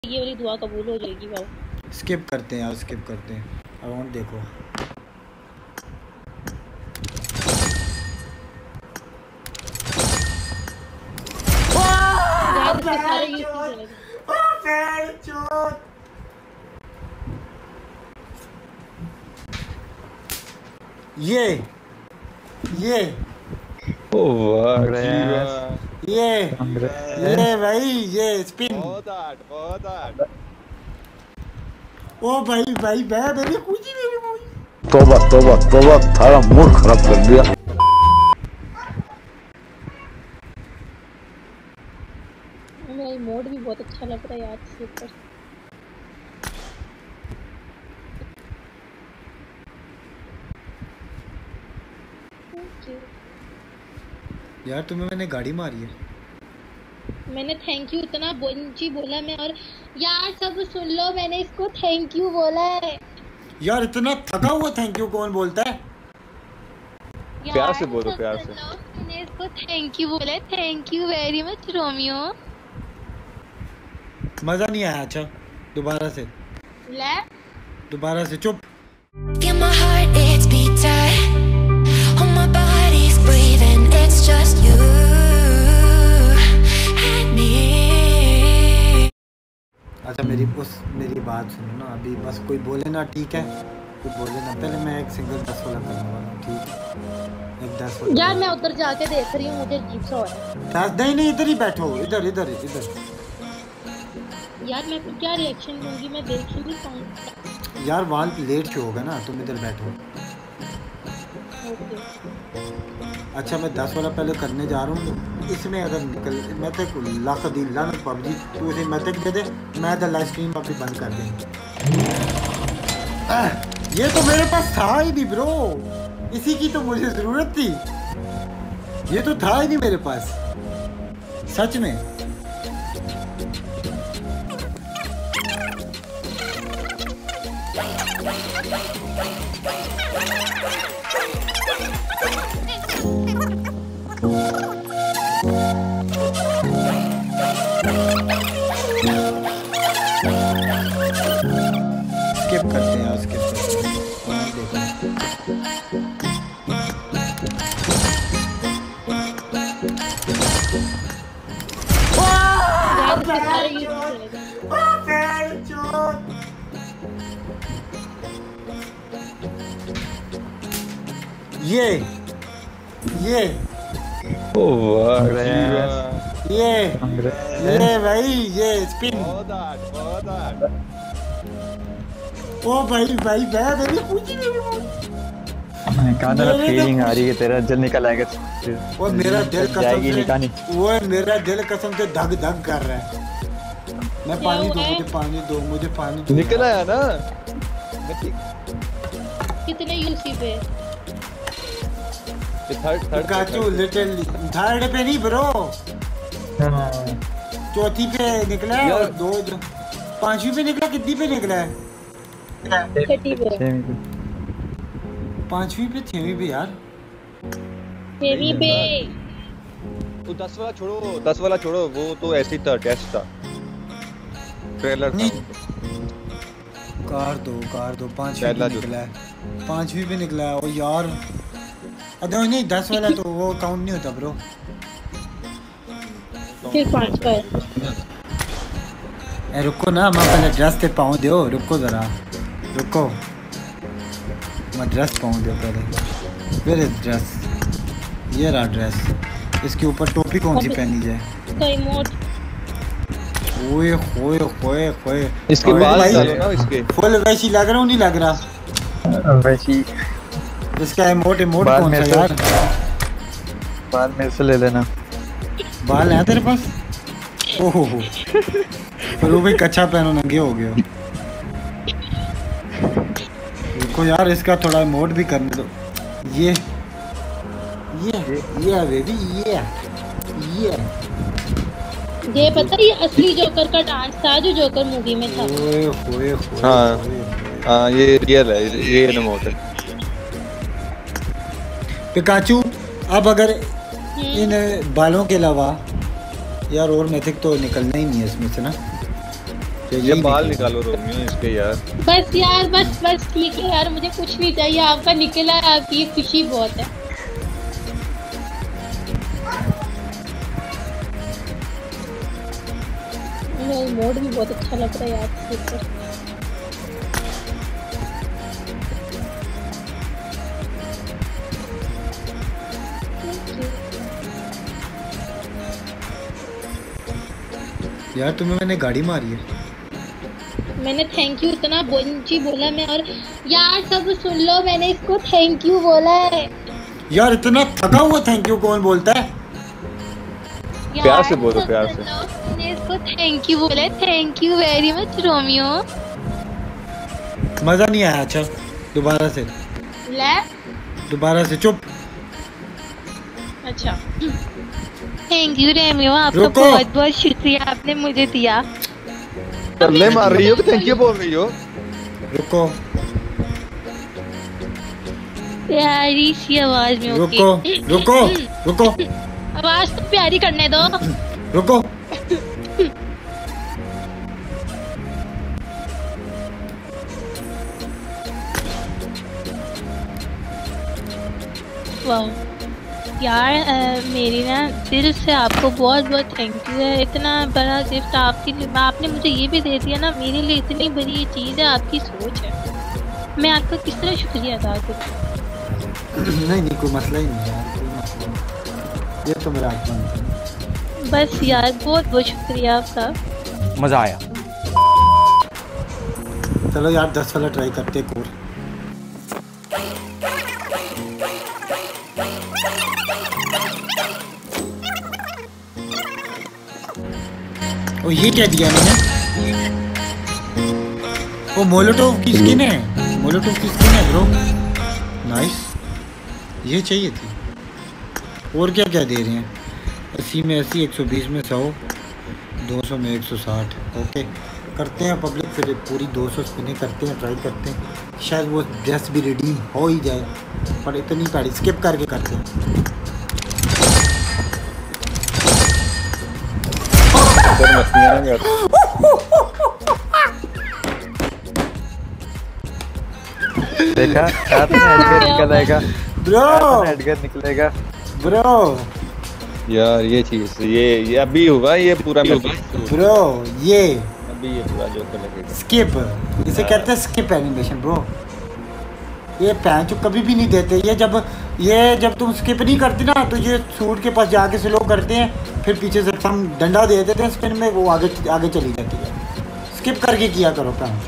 ये वाली दुआ कबूल हो जाएगी बाबा। स्किप करते हैं यार, स्किप करते हैं। अराउंड देखो यार इसके सारे यूज चले ये ओ वाह ये भाई ये स्पिन। ओ भाई भाई मेरी खुशी मेरी भाई। तौबा तौबा तौबा, थारा मूड खराब कर दिया। मेरा मोड भी बहुत अच्छा लग रहा है यार इसके ऊपर। यार तुम्हें मैंने गाड़ी मारी है। मैंने थैंक यू इतना बोंची बोला मैं, और यार सब सुन लो, मैंने इसको थैंक यू बोला है। यार इतना थका हुआ थैंक यू कौन बोलता है? प्यार से बोलो, प्यार से। मैंने इसको थैंक यू बोला है। Thank you very much Romeo. मजा नहीं आया। अच्छा दोबारा से, ले दोबारा से। चुप। अच्छा मेरी बात सुनो ना अभी, बस कोई बोले ना ठीक है, कोई बोले ना। पहले मैं एक सिंगल 10 वाला करने वाला हूँ, ठीक है? एक 10 वाला। यार मैं उधर जाके देख रही हूँ, मुझे अजीब सा हो रहा है। नहीं इधर ही बैठो, इधर इधर इधर। यार मैं क्या रिएक्शन दूंगी, मैं देख ही नहीं पाऊंगी। यार वाल लेट क्यों होगा ना, तुम इधर बैठो। अच्छा मैं 10 वाला पहले करने जा रहा हूँ। इसमें अगर निकल, मैं तक लाख दी लानत पबजी, तू इसे मैं तक दे दे, मैं तो लाइव स्ट्रीम अभी बंद कर देंगे। ये तो मेरे पास था ही नहीं ब्रो, इसी की तो मुझे ज़रूरत थी। ये तो था ही नहीं मेरे पास सच में। स्किप करते हैं, स्किप करते हैं। ये ओ वाह ये भाई ये स्पिन। ओ भाई भाई मेरी खुशी मेरी फीलिंग आ रही है, तेरा दिल निकल आएगा। वो मेरा दिल कसम से, वो मेरा दिल कसम से धक धक कर रहा है। मैं पानी दो, मुझे पानी दो, मुझे पानी दो। निकल आया ना। कितने यूसी पे? थर्ड काचू लिटिल थर्ड पे नहीं ब्रो, चौथी पे निकला है। और दो पांचवी पे निकला। कितनी पे निकला है? पांचवी पे, छवीं पे यार। छवीं पे। तो 10 वाला छोड़ो, वो तो ऐसे ही था, टेस्ट था, ट्रेलर था। कार दो पांचवी पे निकला है, पांचवी पे निकला है। ओ यार अरे नहीं 10 वाला तो वो काउंट नहीं होता ब्रो। फिर 5 का है। रुको ना, मैं पहले ड्रेस पे पाऊँ दो, रुको ज़रा रुको, मैं ड्रेस पाऊँ दो पहले। फिर ड्रेस, ये रहा ड्रेस। इसके ऊपर टोपी कौन सी पहनी जाए? ओए होए होए होए, इसके बाल डालो ना, इसके फुल वैसी लग रहा हूँ, नहीं लग रहा वैसी। इसका इमोट कौन सा यार? बाल मेरे से ले लेना। बाल है तेरे पास? ओहो फिर वो भी कच्चा पहनो, नंगे हो गए। रुको यार, इसका थोड़ा इमोट भी करने दो। ये बेबी ये पता है, ये असली जोकर का डांस था जो जोकर मूवी में था। ओए हाँ ये रियल है, ये इमोट है। पिकाचू अब अगर इन बालों के अलावा यार और मैथिक तो निकलना ही नहीं है इसमें से ना। ये बाल निकालो रोमियो इसके यार। बस यार, बस ठीक है यार, मुझे कुछ नहीं चाहिए, आपका निकला है, आपकी ये खुशी बहुत है। मोड भी बहुत अच्छा लग रहा है यार इसके ऊपर। यार तुम्हें मैंने गाड़ी मारी है। मैंने थैंक यू इतना बोंची बोला मैं, और यार सब सुन लो, मैंने इसको थैंक यू बोला है। यार इतना थका हुआ थैंक यू कौन बोलता है? प्यार से बोलो, प्यार से। मैंने इसको थैंक यू बोला है, thank you very much Romeo. मजा नहीं आया। अच्छा दोबारा से, ले दोबारा से, चुप। अच्छा थैंक यू रोमियो, आपका रुको। बहुत बहुत शुक्रिया, आपने मुझे दिया। ले मार रही हो कि थैंक यू बोल रही हो? रुको प्यारी सी आवाज में। रुको रुको रुको आवाज तो प्यारी करने दो। रुको। वाह यार, मेरी ना दिल से आपको बहुत बहुत थैंक यू है। इतना बड़ा गिफ्ट आपने मुझे ये भी दे दिया ना, मेरे लिए इतनी बड़ी ये चीज़ है, आपकी सोच है। मैं आपका किस तरह शुक्रिया अदा करूँ? नहीं कोई मसला ही नहीं यार, कोई मसला नहीं। ये तो मेरा आत्मा है। बस यार बहुत बहुत शुक्रिया आपका। मजा आया। चलो यार 10 वाला ट्राई करते एक और। ओ ये क्या दिया मैंने? वो मोलोटोव की स्किन है, मोलोटोव की स्किन है ब्रो। नाइस, ये चाहिए थी। और क्या क्या दे रहे हैं? 80 में 80, 120 में 100, 200 में 160। ओके करते हैं पब्लिक, फिर पूरी 200 स्पिनें करते हैं, ट्राई करते हैं, शायद वो ड्रेस भी रिडीम हो ही जाए। पर इतनी पैड़ी स्किप करके करते हैं। देखा एडगर निकल आएगा ब्रो, एडगर निकलेगा ब्रो। यार ये चीज ये अभी होगा, ये पूरा ब्रो ये अभी ये पूरा जो लगेगा स्किप, इसे कहते हैं स्किप एनिमेशन ब्रो। ये पैंच कभी भी नहीं देते। ये जब तुम स्किप नहीं करती ना, तो ये सूट के पास जाके स्लो करते हैं, फिर पीछे से हम डंडा दे देते हैं स्पिन में, वो आगे आगे चली जाती है। स्किप करके किया करो पैंच।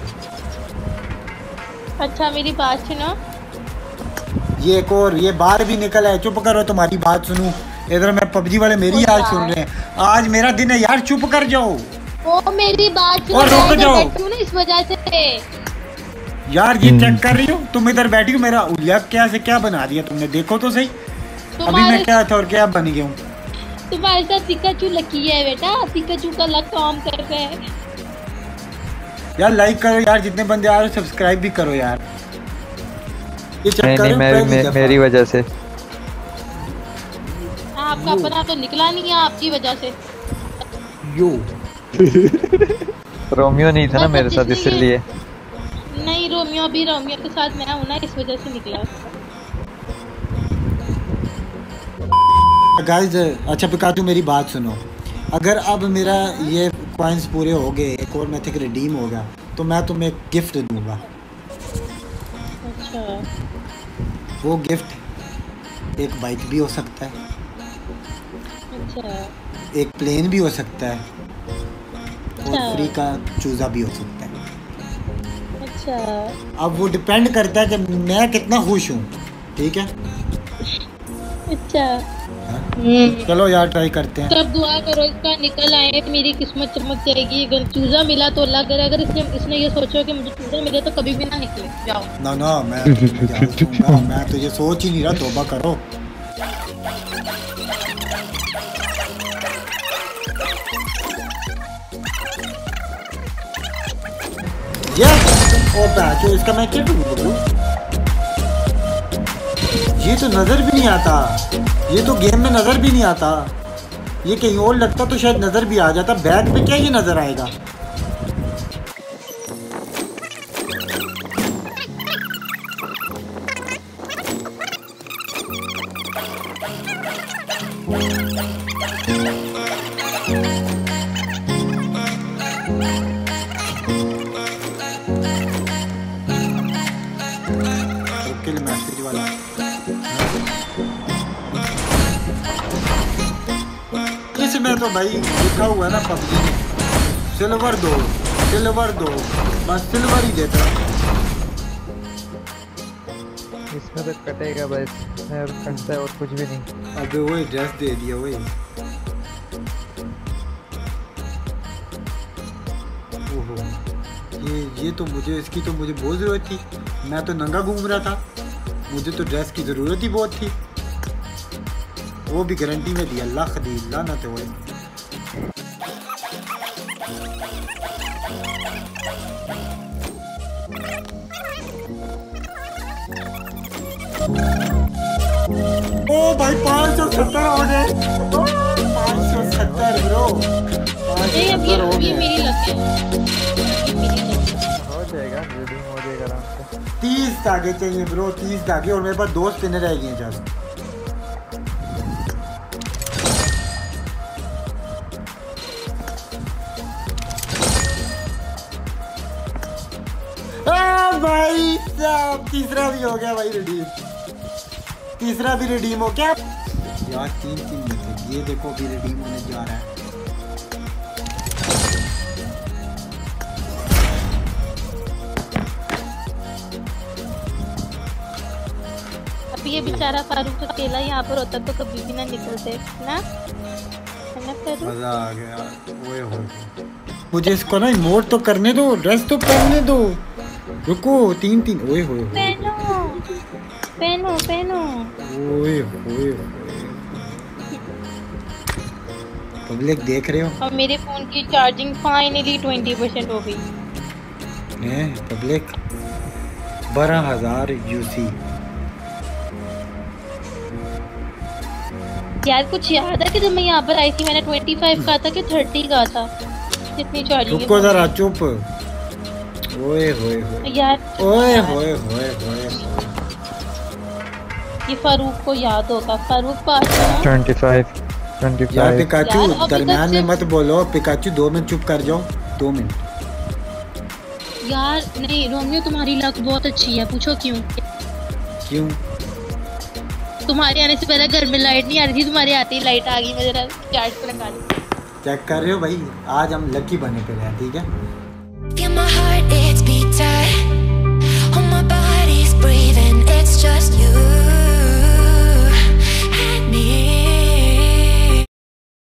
अच्छा मेरी बात सुनो। ये एक और ये बाहर भी निकल है। चुप करो, तुम्हारी बात सुनूं। इधर मैं पबजी वाले मेरी आज सुन रहे हैं। आज मेरा दिन है यार, चुप कर जाओ। वो मेरी बात और रुक जाओ क्यों ना, इस वजह से यार ये चेक कर रही हो तुम, इधर बैठी हो, मेरा उल्लिया क्या से क्या बना दिया तुमने, देखो तो सही। अभी मैं क्या था और क्या बन गया हूँ। तुम्हारे साथ पिकाचू लकी है बेटा, पिकाचू का लक काम कर रहा है यार। लाइक करो यार, जितने बंदे आ रहे हो सब्सक्राइब भी करो यार। ये चेक नहीं करो मेरी वजह से। आपका अपना तो निकला नहीं है आपकी वजह से। यो रोमियो नहीं था ना मेरे साथ, इसलिए। नहीं रोमियो भी, रोमियो के साथ मैं हूं ना, इस वजह से निकला। गाइस अच्छा पिकाचू मेरी बात सुनो। अगर अब मेरा ये कॉइन्स पूरे हो गए, एक और मैथिक रिडीम होगा, तो मैं तुम्हें एक गिफ्ट दूंगा। अच्छा वो गिफ्ट एक बाइक भी हो सकता है, अच्छा एक प्लेन भी हो सकता है, और अच्छा। फ्री का चूज़ा भी हो सकता है। अच्छा अब वो डिपेंड करता है कि मैं कितना खुश हूँ। ठीक है अच्छा। चलो यार ट्राई करते हैं। सब दुआ करो इसका निकल आए, मेरी किस्मत चमक जाएगी। अगर चूजा मिला तो अल्लाह करे, अगर इसने ये सोचो कि मुझे चूजा मिले तो कभी भी ना निकले। जाओ ना मैं दूंगा, मैं तो ये सोच ही नहीं रहा। तौबा करो। ये ओ इसका मैं क्या करूँ? ये तो नजर भी नहीं आता, ये तो गेम में नजर भी नहीं आता। ये कहीं और लगता तो शायद नजर भी आ जाता। बैग पे क्या ये नजर आएगा? किल मैसेज वाला इसमें तो भाई लिखा हुआ है ना पबजी में सिल्वर दो बस सिल्वर ही देता। इसमें तो कटेगा बस, और कटता है और कुछ भी नहीं। अबे वही ड्रेस दे दिया वही। ओहो ये तो मुझे इसकी तो मुझे बहुत ज़रूरत थी। मैं तो नंगा घूम रहा था, मुझे तो ड्रेस की ज़रूरत ही बहुत थी। वो भी गारंटी में दिया, अल्लाह खदी लानत है वही। ओ भाई 570 हो गए। 570 ब्रो, 570 हो गए। मेरी लग है, हो जाएगा, रिडीम हो जाएगा आराम से। 30 धागे चाहिए ब्रो, 30 धागे, और मेरे पास 2 स्पिनर रह गए हैं जस्ट। भाई साहब तीसरा भी हो गया भाई रिडीम, तीसरा भी रिडीम हो गया यार। 3 में थे, ये देखो भी रिडीम होने जा रहा है। अब ये बेचारा फारूक अकेला यहाँ पर होता तो कभी भी ना निकलते ना। मजा आ गया। ओए होए, मुझे इसको ना इमोट तो करने दो, ड्रेस तो पहनने दो। रुको 3 ओए होए पहनो ओए होए। पब्लिक देख रहे हो? और मेरे फोन की चार्जिंग फाइनली 20% हो गई है। Public 12,000 UC. यार कुछ याद है कि जब मैं यहाँ पर आई थी मैंने 25 कहा था कि 30 कहा था, कितनी चार्जिंग? रुको जरा चुप। ओए होए यार ओए होए होए होए। ये फारूक को याद होगा, फारूक पास 25 यार पिकाचू यार, अभी दरम्यान तक में मत बोलो। पिकाचू 2 मिनट चुप कर जाओ, 2 मिनट। यार नहीं रोमियो तुम्हारी लक बहुत अच्छी है, पूछो क्यों? क्यों? तुम्हारे आने से पहले घर में लाइट नहीं आ रही थी, तुम्हारे आते ही लाइट आ गई। मैं जरा चार्ज पे लगा ली। चेक कर रहे हो भाई, आज हम लकी बने पे हैं, ठीक है।